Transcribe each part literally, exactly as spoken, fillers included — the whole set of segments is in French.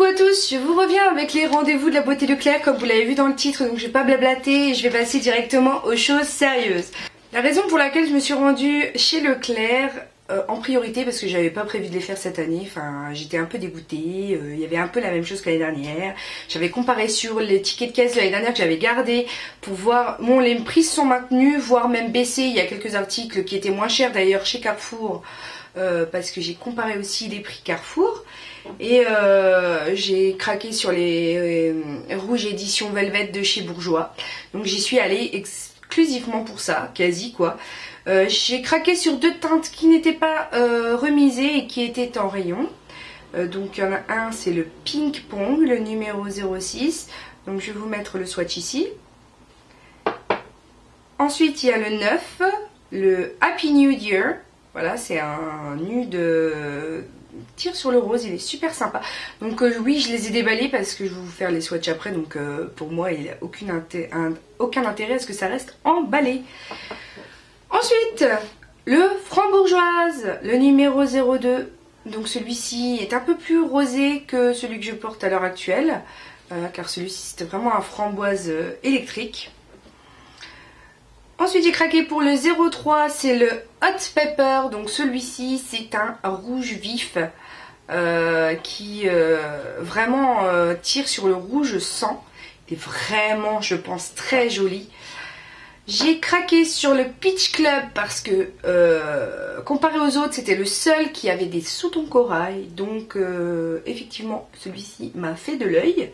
à tous, je vous reviens avec les rendez-vous de la beauté Leclerc comme vous l'avez vu dans le titre, donc je vais pas blablater et je vais passer directement aux choses sérieuses. La raison pour laquelle je me suis rendue chez Leclerc euh, en priorité, parce que j'avais pas prévu de les faire cette année, enfin j'étais un peu dégoûtée, euh, il y avait un peu la même chose que l'année dernière. J'avais comparé sur les tickets de caisse de l'année dernière que j'avais gardés pour voir, bon les prix se sont maintenus, voire même baissés, il y a quelques articles qui étaient moins chers d'ailleurs chez Carrefour. Euh, parce que j'ai comparé aussi les prix Carrefour et euh, j'ai craqué sur les euh, rouges édition Velvet de chez Bourjois, donc j'y suis allée exclusivement pour ça, quasi quoi. Euh, j'ai craqué sur deux teintes qui n'étaient pas euh, remisées et qui étaient en rayon. Euh, donc il y en a un, c'est le Pink Pong, le numéro zéro six, donc je vais vous mettre le swatch ici. Ensuite il y a le neuf, le Happy New Year. Voilà, c'est un nude euh, tire sur le rose, il est super sympa. Donc euh, oui, je les ai déballés parce que je vais vous faire les swatchs après. Donc euh, pour moi, il n'y a aucune inté un, aucun intérêt à ce que ça reste emballé. Ensuite, le Frambourgeoise, le numéro zéro deux. Donc celui-ci est un peu plus rosé que celui que je porte à l'heure actuelle. Euh, car celui-ci, c'était vraiment un framboise euh, électrique. Ensuite j'ai craqué pour le zéro trois, c'est le Hot Pepper, donc celui-ci c'est un rouge vif euh, qui euh, vraiment euh, tire sur le rouge sang, il est vraiment je pense très joli. J'ai craqué sur le Peach Club parce que euh, comparé aux autres c'était le seul qui avait des sous-tons corail, donc euh, effectivement celui-ci m'a fait de l'œil.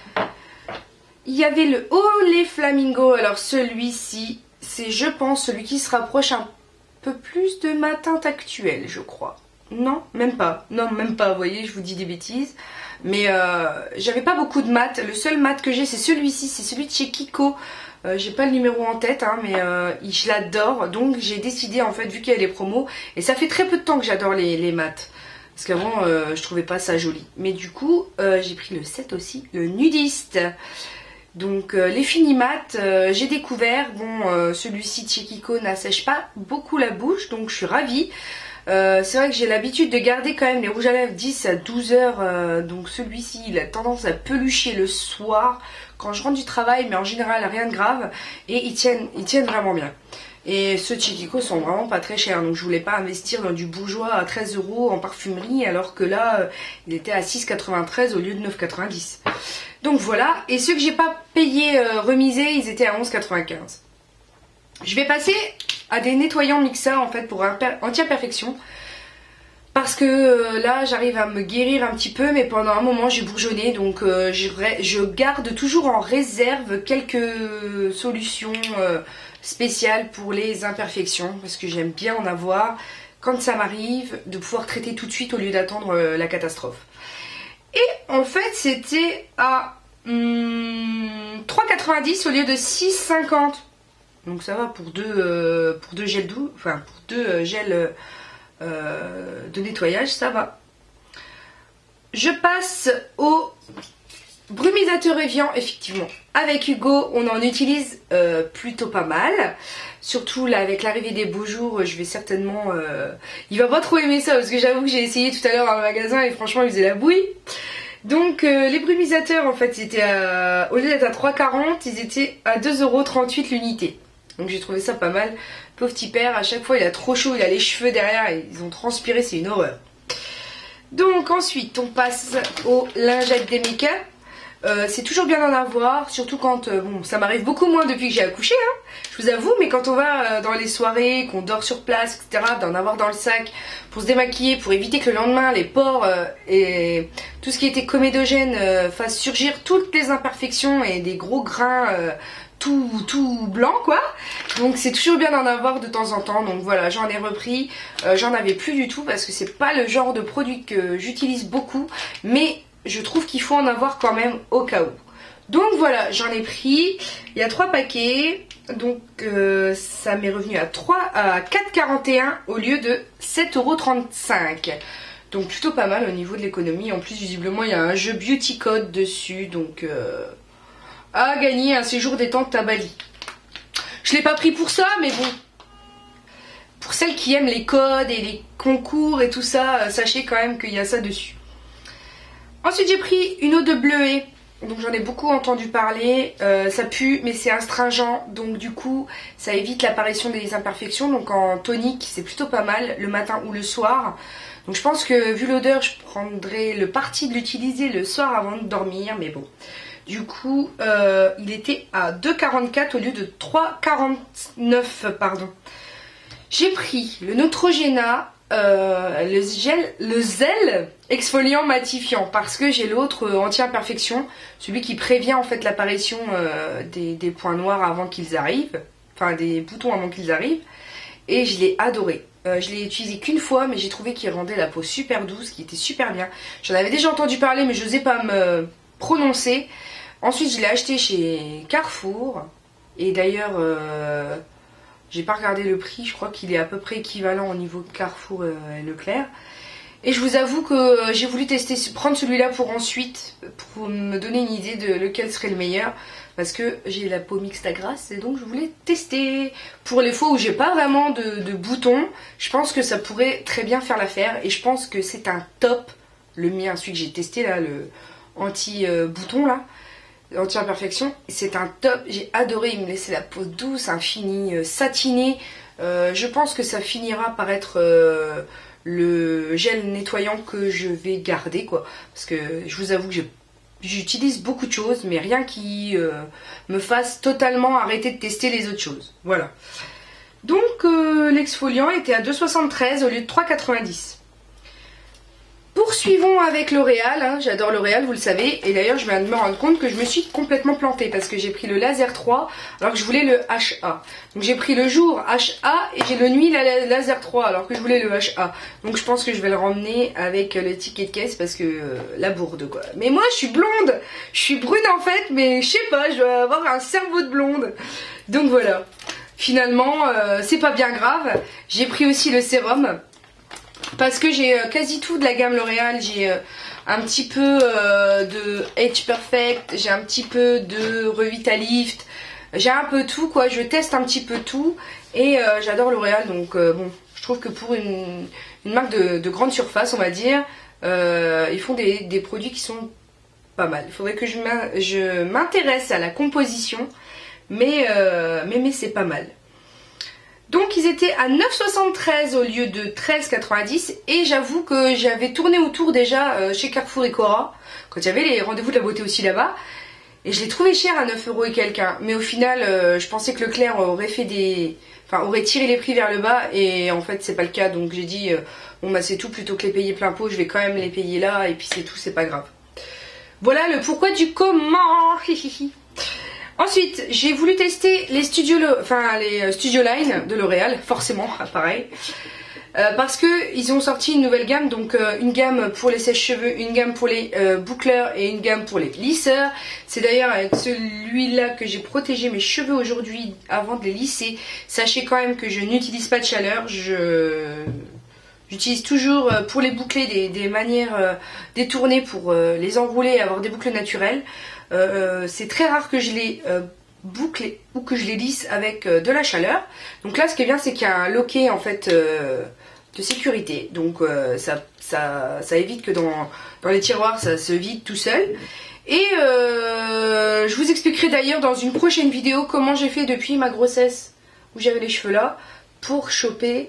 Il y avait le Olé Flamingo, alors celui-ci c'est, je pense, celui qui se rapproche un peu plus de ma teinte actuelle, je crois. Non, même pas. Non, même pas, vous voyez, je vous dis des bêtises. Mais euh, j'avais pas beaucoup de mat. Le seul mat que j'ai, c'est celui-ci. C'est celui de chez Kiko. Euh, j'ai pas le numéro en tête, hein, mais euh, je l'adore. Donc j'ai décidé, en fait, vu qu'il y a les promos, et ça fait très peu de temps que j'adore les, les mats. Parce qu'avant, euh, je trouvais pas ça joli. Mais du coup, euh, j'ai pris le sept aussi, le nudiste. Donc euh, les Finimat, euh, j'ai découvert, bon euh, celui-ci de chez Kiko n'assèche pas beaucoup la bouche, donc je suis ravie. Euh, c'est vrai que j'ai l'habitude de garder quand même les rouges à lèvres dix à douze heures, euh, donc celui-ci il a tendance à pelucher le soir quand je rentre du travail, mais en général rien de grave, et ils tiennent, ils tiennent vraiment bien. Et ceux de chez Kiko sont vraiment pas très chers, donc je voulais pas investir dans du bourgeois à treize euros en parfumerie, alors que là euh, il était à six quatre-vingt-treize au lieu de neuf quatre-vingt-dix. Donc voilà, et ceux que j'ai pas payé euh, remisés, ils étaient à onze quatre-vingt-quinze. Je vais passer à des nettoyants mixeurs en fait pour anti-imperfection. Parce que euh, là j'arrive à me guérir un petit peu, mais pendant un moment j'ai bourgeonné, donc euh, je, je garde toujours en réserve quelques solutions euh, spéciales pour les imperfections. Parce que j'aime bien en avoir quand ça m'arrive, de pouvoir traiter tout de suite au lieu d'attendre euh, la catastrophe. Et en fait c'était à hum, trois quatre-vingt-dix au lieu de six cinquante. Donc ça va pour deux, euh, pour deux gels doux, enfin pour deux euh, gels euh, de nettoyage, ça va. Je passe au brumisateur Evian, effectivement. Avec Hugo, on en utilise euh, plutôt pas mal. Surtout là avec l'arrivée des beaux jours, je vais certainement... Euh... Il va pas trop aimer ça parce que j'avoue que j'ai essayé tout à l'heure dans le magasin et franchement il faisait la bouille. Donc euh, les brumisateurs en fait, ils étaient à... au lieu d'être à trois quarante, ils étaient à deux euros trente-huit l'unité. Donc j'ai trouvé ça pas mal. Pauvre petit père, à chaque fois il a trop chaud, il a les cheveux derrière, et ils ont transpiré, c'est une horreur. Donc ensuite on passe aux lingettes des make-up. Euh, c'est toujours bien d'en avoir, surtout quand, euh, bon ça m'arrive beaucoup moins depuis que j'ai accouché, hein, je vous avoue, mais quand on va euh, dans les soirées, qu'on dort sur place, et cetera, d'en avoir dans le sac pour se démaquiller, pour éviter que le lendemain les pores euh, et tout ce qui était comédogène euh, fasse surgir toutes les imperfections et des gros grains euh, tout, tout blanc quoi. Donc c'est toujours bien d'en avoir de temps en temps, donc voilà, j'en ai repris, euh, j'en avais plus du tout parce que c'est pas le genre de produit que j'utilise beaucoup, mais je trouve qu'il faut en avoir quand même au cas où. Donc voilà, j'en ai pris, il y a trois paquets, donc euh, ça m'est revenu à, à quatre quarante et un au lieu de sept euros trente-cinq. Donc plutôt pas mal au niveau de l'économie. En plus visiblement il y a un jeu Beauty Code dessus, donc euh, à gagner un séjour détente à Bali. Je l'ai pas pris pour ça, mais bon, pour celles qui aiment les codes et les concours et tout ça, sachez quand même qu'il y a ça dessus. Ensuite j'ai pris une eau de bleuet. Donc j'en ai beaucoup entendu parler, euh, ça pue mais c'est astringent, donc du coup ça évite l'apparition des imperfections. Donc en tonique c'est plutôt pas mal le matin ou le soir. Donc je pense que vu l'odeur je prendrais le parti de l'utiliser le soir avant de dormir, mais bon. Du coup euh, il était à deux quarante-quatre au lieu de trois quarante-neuf, pardon. J'ai pris le Neutrogena. Euh, le gel, le zel exfoliant matifiant, parce que j'ai l'autre euh, anti-imperfection, celui qui prévient en fait l'apparition euh, des, des points noirs avant qu'ils arrivent, enfin des boutons avant qu'ils arrivent, et je l'ai adoré. Euh, je l'ai utilisé qu'une fois, mais j'ai trouvé qu'il rendait la peau super douce, qui était super bien. J'en avais déjà entendu parler, mais je n'osais pas me prononcer. Ensuite, je l'ai acheté chez Carrefour, et d'ailleurs... Euh, j'ai pas regardé le prix, je crois qu'il est à peu près équivalent au niveau de Carrefour et Leclerc. Et je vous avoue que j'ai voulu tester, prendre celui-là pour ensuite, pour me donner une idée de lequel serait le meilleur. Parce que j'ai la peau mixte à grasse et donc je voulais tester. Pour les fois où j'ai pas vraiment de, de boutons, je pense que ça pourrait très bien faire l'affaire. Et je pense que c'est un top, le mien, celui que j'ai testé là, le anti-bouton là. Anti-imperfection, c'est un top, j'ai adoré, il me laissait la peau douce, infinie, euh, satinée. Euh, je pense que ça finira par être euh, le gel nettoyant que je vais garder, quoi. Parce que je vous avoue que j'utilise beaucoup de choses, mais rien qui euh, me fasse totalement arrêter de tester les autres choses. Voilà. Donc euh, l'exfoliant était à deux soixante-treize au lieu de trois quatre-vingt-dix. Poursuivons avec L'Oréal, hein. J'adore L'Oréal, vous le savez, et d'ailleurs je viens de me rendre compte que je me suis complètement plantée parce que j'ai pris le laser trois alors que je voulais le H A. Donc j'ai pris le jour H A et j'ai le nuit la laser trois alors que je voulais le H A. Donc je pense que je vais le ramener avec le ticket de caisse parce que euh, la bourde quoi. Mais moi je suis blonde, je suis brune en fait, mais je sais pas, je dois avoir un cerveau de blonde. Donc voilà, finalement euh, c'est pas bien grave. J'ai pris aussi le sérum. Parce que j'ai euh, quasi tout de la gamme L'Oréal, j'ai euh, un petit peu euh, de Age Perfect, j'ai un petit peu de Revitalift, j'ai un peu tout quoi, je teste un petit peu tout et euh, j'adore L'Oréal donc euh, bon, je trouve que pour une, une marque de, de grande surface on va dire, euh, ils font des, des produits qui sont pas mal. Il faudrait que je m'intéresse à la composition, mais, euh, mais, mais c'est pas mal. Donc ils étaient à neuf soixante-treize au lieu de treize quatre-vingt-dix et j'avoue que j'avais tourné autour déjà euh, chez Carrefour et Cora quand il y avait les rendez-vous de la beauté aussi là-bas et je l'ai trouvé cher à neuf euros et quelqu'un, mais au final euh, je pensais que Leclerc aurait fait des... enfin aurait tiré les prix vers le bas et en fait c'est pas le cas, donc j'ai dit euh, bon bah c'est tout, plutôt que les payer plein pot je vais quand même les payer là et puis c'est tout, c'est pas grave. Voilà le pourquoi du comment. Ensuite, j'ai voulu tester les Studio, enfin les Studio Line de L'Oréal, forcément, pareil, euh, parce que ils ont sorti une nouvelle gamme, donc euh, une gamme pour les sèche-cheveux, une gamme pour les euh, boucleurs et une gamme pour les lisseurs. C'est d'ailleurs avec celui-là que j'ai protégé mes cheveux aujourd'hui avant de les lisser. Sachez quand même que je n'utilise pas de chaleur, je... J'utilise toujours pour les boucler des, des manières euh, détournées pour euh, les enrouler et avoir des boucles naturelles. Euh, c'est très rare que je les euh, boucle ou que je les lisse avec euh, de la chaleur. Donc là ce qui est bien c'est qu'il y a un loquet en fait euh, de sécurité. Donc euh, ça, ça, ça évite que dans, dans les tiroirs ça se vide tout seul. Et euh, je vous expliquerai d'ailleurs dans une prochaine vidéo comment j'ai fait depuis ma grossesse où j'avais les cheveux là pour choper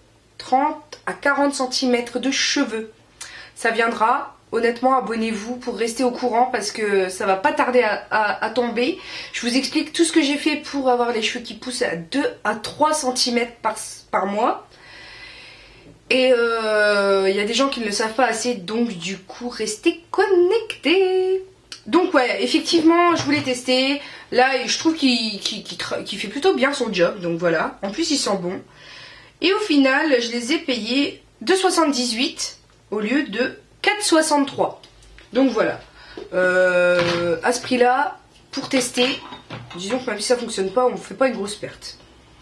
trente à quarante centimètres de cheveux. Ça viendra, honnêtement abonnez-vous pour rester au courant parce que ça va pas tarder à, à, à tomber. Je vous explique tout ce que j'ai fait pour avoir les cheveux qui poussent à deux à trois centimètres par, par mois. Et il euh, y a des gens qui ne le savent pas assez, donc du coup restez connectés. Donc ouais, effectivement je voulais tester. Là je trouve qu'il qu'il, qu'il, qu'il fait plutôt bien son job, donc voilà. En plus il sent bon. Et au final, je les ai payés deux soixante-dix-huit au lieu de quatre soixante-trois. Donc voilà. Euh, à ce prix-là, pour tester, disons que même si ça ne fonctionne pas, on ne fait pas une grosse perte.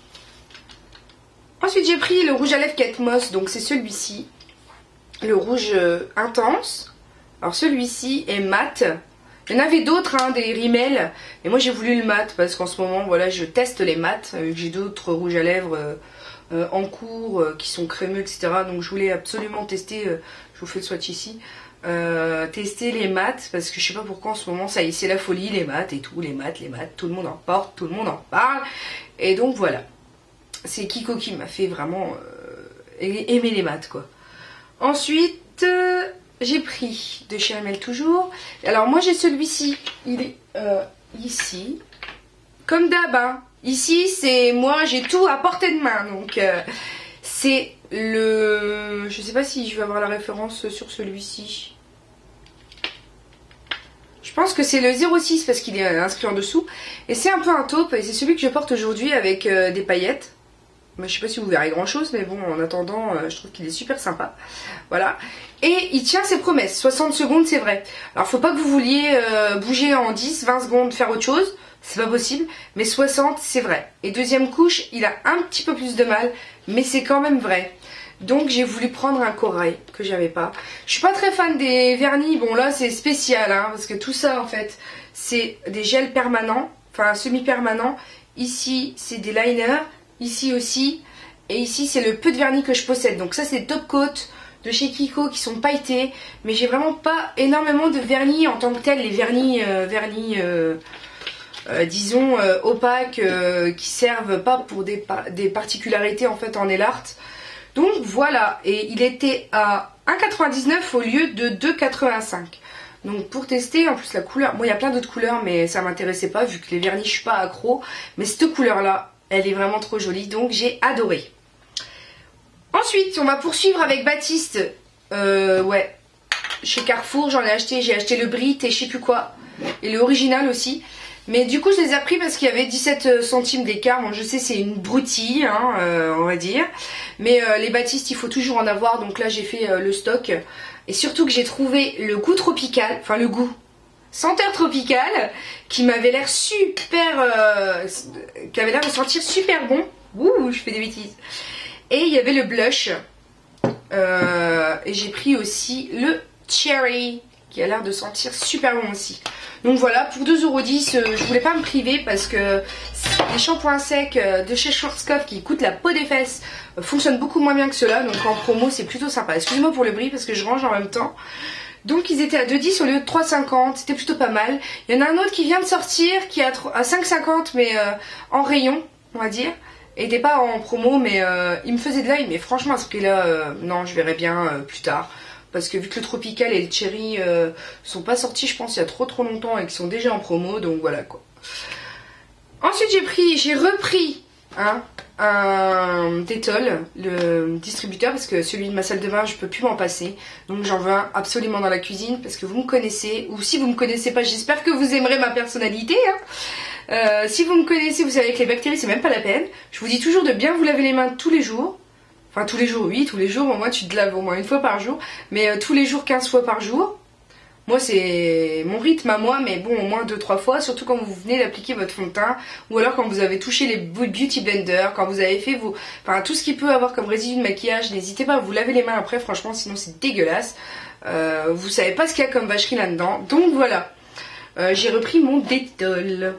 Ensuite, j'ai pris le rouge à lèvres Kate Moss, donc c'est celui-ci. Le rouge euh, intense. Alors celui-ci est mat. Il y en avait d'autres, hein, des Rimmel. Et moi j'ai voulu le mat parce qu'en ce moment, voilà, je teste les mats. Euh, j'ai d'autres rouges à lèvres... Euh, Euh, en cours, euh, qui sont crémeux, et cetera. Donc je voulais absolument tester, euh, je vous fais le swatch ici. Euh, tester les maths, parce que je sais pas pourquoi en ce moment, ça y est, c'est la folie, les maths et tout, les maths, les maths, tout le monde en porte, tout le monde en parle. Et donc voilà. C'est Kiko qui m'a fait vraiment euh, aimer les maths, quoi. Ensuite, euh, j'ai pris de chez Amel toujours. Alors moi j'ai celui-ci, il est euh, ici. Comme d'hab, hein. Ici c'est moi, j'ai tout à portée de main. Donc euh, c'est le... Je sais pas si je vais avoir la référence sur celui-ci. Je pense que c'est le zéro six parce qu'il est inscrit en dessous. Et c'est un peu un taupe et c'est celui que je porte aujourd'hui avec euh, des paillettes. Mais je sais pas si vous verrez grand chose, mais bon, en attendant, euh, je trouve qu'il est super sympa. Voilà. Et il tient ses promesses. soixante secondes, c'est vrai. Alors, faut pas que vous vouliez euh, bouger en dix, vingt secondes, faire autre chose. C'est pas possible. Mais soixante, c'est vrai. Et deuxième couche, il a un petit peu plus de mal, mais c'est quand même vrai. Donc, j'ai voulu prendre un corail que j'avais pas. Je suis pas très fan des vernis. Bon, là, c'est spécial, hein, parce que tout ça, en fait, c'est des gels permanents, enfin, semi-permanents. Ici, c'est des liners. Ici aussi, et ici c'est le peu de vernis que je possède. Donc ça c'est Top Coat de chez Kiko qui sont pailletés, mais j'ai vraiment pas énormément de vernis en tant que tel, les vernis, euh, vernis euh, euh, disons euh, opaques euh, qui servent pas pour des, des particularités en fait en nail art. Donc voilà, et il était à un euro quatre-vingt-dix-neuf au lieu de deux euros quatre-vingt-cinq. Donc pour tester, en plus la couleur, moi il y a plein d'autres couleurs mais ça m'intéressait pas vu que les vernis je suis pas accro, mais cette couleur là, elle est vraiment trop jolie, donc j'ai adoré. Ensuite, on va poursuivre avec Baptiste. Euh, ouais, chez Carrefour, j'en ai acheté. J'ai acheté le Brit et je sais plus quoi. Et le original aussi. Mais du coup, je les ai pris parce qu'il y avait dix-sept centimes d'écart. Bon, je sais, c'est une broutille, hein, euh, on va dire. Mais euh, les Baptiste, il faut toujours en avoir. Donc là, j'ai fait euh, le stock. Et surtout que j'ai trouvé le goût tropical. Enfin, le goût. Senteur tropicale qui m'avait l'air super euh, qui avait l'air de sentir super bon. Ouh, je fais des bêtises. Et il y avait le blush euh, et j'ai pris aussi le cherry qui a l'air de sentir super bon aussi. Donc voilà, pour deux euros dix, euh, je voulais pas me priver parce que les shampoings secs de chez Schwarzkopf qui coûtent la peau des fesses euh, fonctionnent beaucoup moins bien que ceux-là, donc en promo c'est plutôt sympa. Excusez-moi pour le bruit parce que je range en même temps. Donc ils étaient à deux euros dix au lieu de trois euros cinquante, c'était plutôt pas mal. Il y en a un autre qui vient de sortir, qui est à cinq euros cinquante mais euh, en rayon, on va dire. Et il n'était pas en promo, mais euh, il me faisait de l'œil, mais franchement à ce prix-là, euh, non, je verrai bien euh, plus tard. Parce que vu que le tropical et le cherry euh, sont pas sortis, je pense, il y a trop trop longtemps et qu'ils sont déjà en promo, donc voilà quoi. Ensuite j'ai pris, j'ai repris hein, un Dettol, le distributeur, parce que celui de ma salle de bain je peux plus m'en passer, donc j'en veux un absolument dans la cuisine parce que vous me connaissez, ou si vous me connaissez pas, j'espère que vous aimerez ma personnalité hein. Euh, si vous me connaissez, vous savez que les bactéries c'est même pas la peine. Je vous dis toujours de bien vous laver les mains tous les jours, enfin tous les jours, oui, tous les jours, au moins tu te laves au moins une fois par jour, mais euh, tous les jours quinze fois par jour. Moi c'est mon rythme à moi, mais bon au moins deux trois fois, surtout quand vous venez d'appliquer votre fond de teint, ou alors quand vous avez touché les beauty blender, quand vous avez fait vos... Enfin tout ce qui peut avoir comme résidu de maquillage, n'hésitez pas à vous laver les mains après, franchement sinon c'est dégueulasse. Euh, vous savez pas ce qu'il y a comme vacherie là-dedans, donc voilà. Euh, j'ai repris mon Dettol.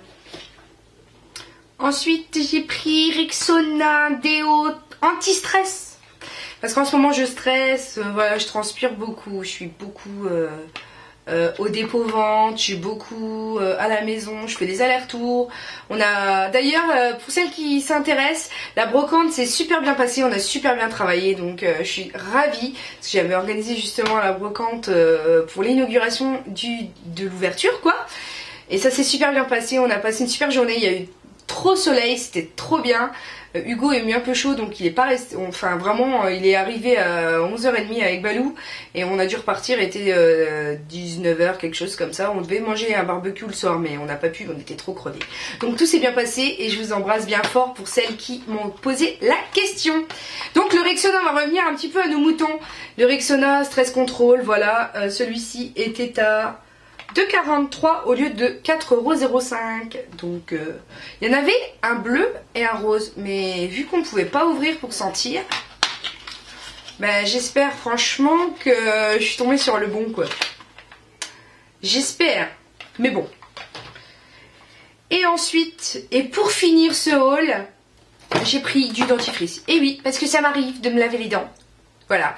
Ensuite j'ai pris Rexona déo anti-stress. Parce qu'en ce moment je stresse, euh, voilà, je transpire beaucoup, je suis beaucoup... Euh... Euh, au dépôt vente, je suis beaucoup euh, à la maison, je fais des allers-retours. On a d'ailleurs, euh, pour celles qui s'intéressent, la brocante s'est super bien passée, on a super bien travaillé, donc euh, je suis ravie. Parce que j'avais organisé justement la brocante euh, pour l'inauguration du de l'ouverture, quoi. Et ça s'est super bien passé, on a passé une super journée, il y a eu trop soleil, c'était trop bien. Euh, Hugo est mis un peu chaud, donc il est pas resté, enfin vraiment euh, il est arrivé à onze heures trente avec Balou et on a dû repartir, il était euh, dix-neuf heures quelque chose comme ça. On devait manger un barbecue le soir mais on n'a pas pu, on était trop crevés. Donc tout s'est bien passé et je vous embrasse bien fort pour celles qui m'ont posé la question. Donc le Rexona, on va revenir un petit peu à nos moutons. Le Rexona Stress Control, voilà, euh, celui-ci était à deux euros quarante-trois au lieu de quatre euros zéro cinq. Donc il euh, y en avait un bleu et un rose, mais vu qu'on ne pouvait pas ouvrir pour sentir, ben, j'espère franchement que je suis tombée sur le bon quoi. J'espère, mais bon. Et ensuite, et pour finir ce haul, j'ai pris du dentifrice. Et oui, parce que ça m'arrive de me laver les dents. Voilà.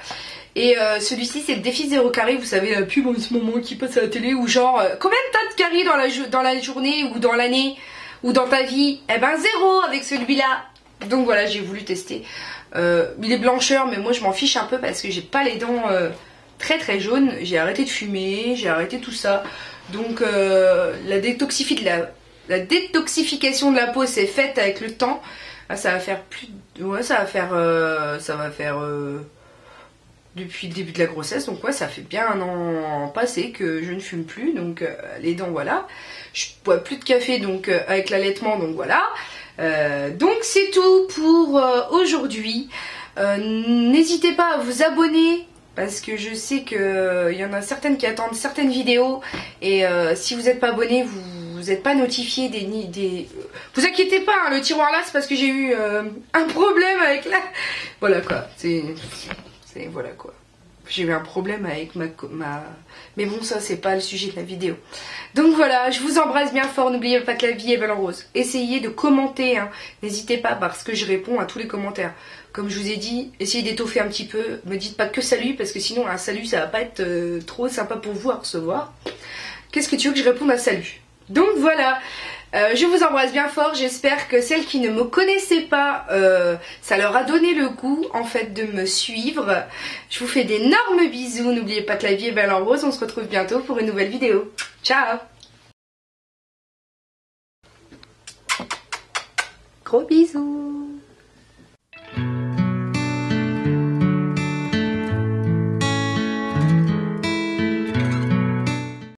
Et euh, celui-ci c'est le défi zéro carré, vous savez la pub en ce moment qui passe à la télé, ou genre euh, combien t'as de carrés dans la, dans la journée ou dans l'année ou dans ta vie? Eh ben zéro avec celui-là. Donc voilà, j'ai voulu tester. Euh, il est blancheur, mais moi je m'en fiche un peu parce que j'ai pas les dents euh, très très jaunes. J'ai arrêté de fumer, j'ai arrêté tout ça. Donc euh, la, détoxifi de la, la détoxification de la peau s'est faite avec le temps. Ah, ça va faire plus, ouais, ça va faire, euh, ça va faire euh, depuis le début de la grossesse. Donc ouais, ça fait bien un an passé que je ne fume plus. Donc euh, les dents, voilà. Je bois plus de café, donc euh, avec l'allaitement, donc voilà. Euh, donc c'est tout pour euh, aujourd'hui. Euh, N'hésitez pas à vous abonner parce que je sais qu'il euh, y en a certaines qui attendent certaines vidéos et euh, si vous n'êtes pas abonné, vous n'êtes pas notifié des, des... Vous inquiétez pas, hein, le tiroir là c'est parce que j'ai eu euh, un problème avec la... Voilà quoi, c'est... Voilà quoi. J'ai eu un problème avec ma, ma... Mais bon, ça c'est pas le sujet de la vidéo. Donc voilà, je vous embrasse bien fort. N'oubliez pas que la vie est belle en rose. Essayez de commenter, hein. N'hésitez pas parce que je réponds à tous les commentaires. Comme je vous ai dit, essayez d'étoffer un petit peu. Me dites pas que salut parce que sinon un salut ça va pas être euh, trop sympa pour vous à recevoir. Qu'est-ce que tu veux que je réponde à salut? Donc voilà. Euh, je vous embrasse bien fort, j'espère que celles qui ne me connaissaient pas, euh, ça leur a donné le goût en fait de me suivre. Je vous fais d'énormes bisous, n'oubliez pas que la vie est belle en rose, on se retrouve bientôt pour une nouvelle vidéo. Ciao! Gros bisous!